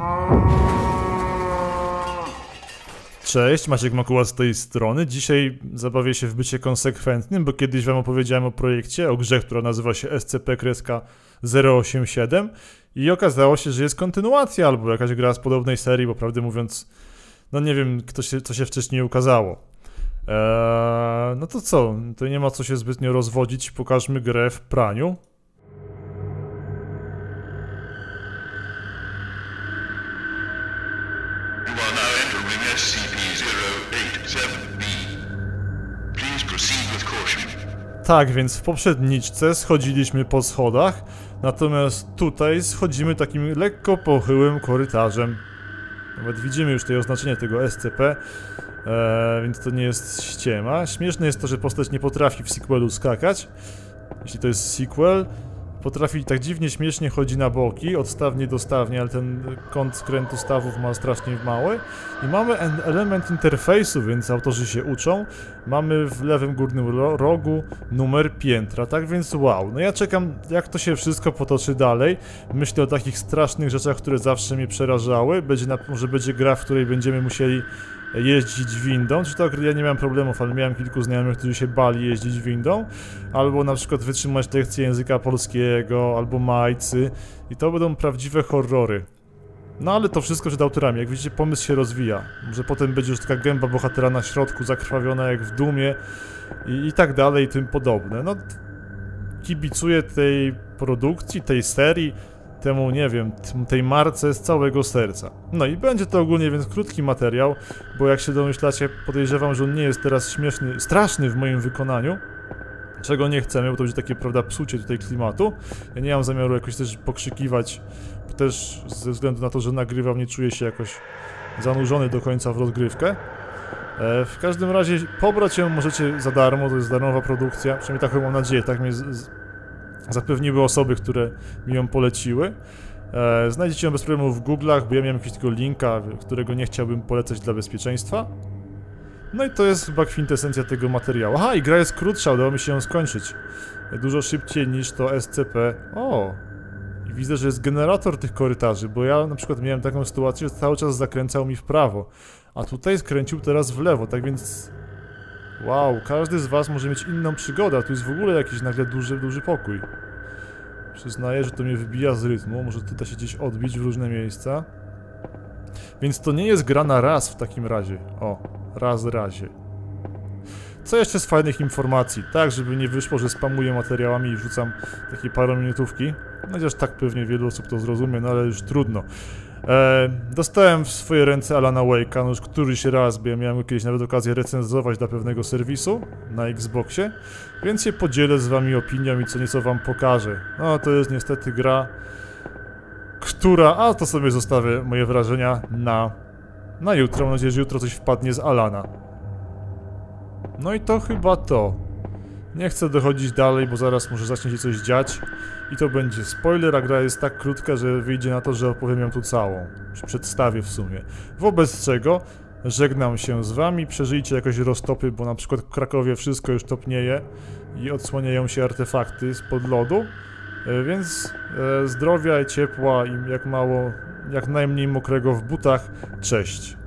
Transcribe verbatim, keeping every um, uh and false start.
Cześć, Maciek Makuła z tej strony. Dzisiaj zabawię się w bycie konsekwentnym, bo kiedyś wam opowiedziałem o projekcie, o grze, która nazywa się S C P zero osiem siedem i okazało się, że jest kontynuacja albo jakaś gra z podobnej serii, bo prawdę mówiąc, no nie wiem, kto się, co się wcześniej ukazało. Eee, no to co, to nie ma co się zbytnio rozwodzić, pokażmy grę w praniu. Tak, więc w poprzedniczce schodziliśmy po schodach, natomiast tutaj schodzimy takim lekko pochyłym korytarzem. Nawet widzimy już tutaj oznaczenie tego S C P, e, więc to nie jest ściema. Śmieszne jest to, że postać nie potrafi w sequelu skakać. Jeśli to jest sequel, potrafi tak dziwnie, śmiesznie chodzi na boki, od stawni do stawni, ale ten kąt skrętu stawów ma strasznie mały. I mamy element interfejsu, więc autorzy się uczą. Mamy w lewym górnym rogu numer piętra, tak więc wow. No ja czekam, jak to się wszystko potoczy dalej. Myślę o takich strasznych rzeczach, które zawsze mnie przerażały. Będzie na, może będzie gra, w której będziemy musieli jeździć windą, czy to ja nie miałem problemów, ale miałem kilku znajomych, którzy się bali jeździć windą, albo na przykład wytrzymać lekcję języka polskiego, albo majcy i to będą prawdziwe horrory. No ale to wszystko przed autorami, jak widzicie pomysł się rozwija, że potem będzie już taka gęba bohatera na środku, zakrwawiona jak w Dumie i, i tak dalej i tym podobne. No kibicuję tej produkcji, tej serii, temu, nie wiem, tej marce z całego serca. No i będzie to ogólnie więc krótki materiał, bo jak się domyślacie, podejrzewam, że on nie jest teraz śmieszny, straszny w moim wykonaniu, czego nie chcemy, bo to będzie takie, prawda, psucie tutaj klimatu. Ja nie mam zamiaru jakoś też pokrzykiwać, też ze względu na to, że nagrywam, nie czuję się jakoś zanurzony do końca w rozgrywkę. E, w każdym razie pobrać ją możecie za darmo, to jest darmowa produkcja, przynajmniej taką mam nadzieję, tak mnie z, z, zapewniły osoby, które mi ją poleciły. E, znajdziecie ją bez problemu w Google'ach, bo ja miałem jakiegoś tylko linka, którego nie chciałbym polecać dla bezpieczeństwa. No i to jest chyba kwintesencja tego materiału. Aha, i gra jest krótsza, udało mi się ją skończyć. Dużo szybciej niż to S C P. O! I widzę, że jest generator tych korytarzy, bo ja na przykład miałem taką sytuację, że cały czas zakręcał mi w prawo. A tutaj skręcił teraz w lewo, tak więc... Wow, każdy z was może mieć inną przygodę, a tu jest w ogóle jakiś nagle duży, duży pokój. Przyznaję, że to mnie wybija z rytmu, może to da się gdzieś odbić w różne miejsca. Więc to nie jest gra na raz w takim razie. O, raz razie. Co jeszcze z fajnych informacji? Tak, żeby nie wyszło, że spamuję materiałami i wrzucam takie parominutówki. Chociaż tak pewnie wielu osób to zrozumie, no ale już trudno. E, dostałem w swoje ręce Alana Wake'a, no już któryś raz, bo ja miałem kiedyś nawet okazję recenzować dla pewnego serwisu na Xboxie, więc się podzielę z wami opinią i co nieco wam pokażę. No to jest niestety gra, która... A to sobie zostawię moje wrażenia na, na jutro. Mam nadzieję, że jutro coś wpadnie z Alana. No i to chyba to. Nie chcę dochodzić dalej, bo zaraz może zacznie się coś dziać i to będzie spoiler, a gra jest tak krótka, że wyjdzie na to, że opowiem ją tu całą. Przedstawię w sumie. Wobec czego żegnam się z wami, przeżyjcie jakoś roztopy, bo na przykład w Krakowie wszystko już topnieje i odsłaniają się artefakty spod lodu, więc e, zdrowia i ciepła i jak mało, jak najmniej mokrego w butach. Cześć!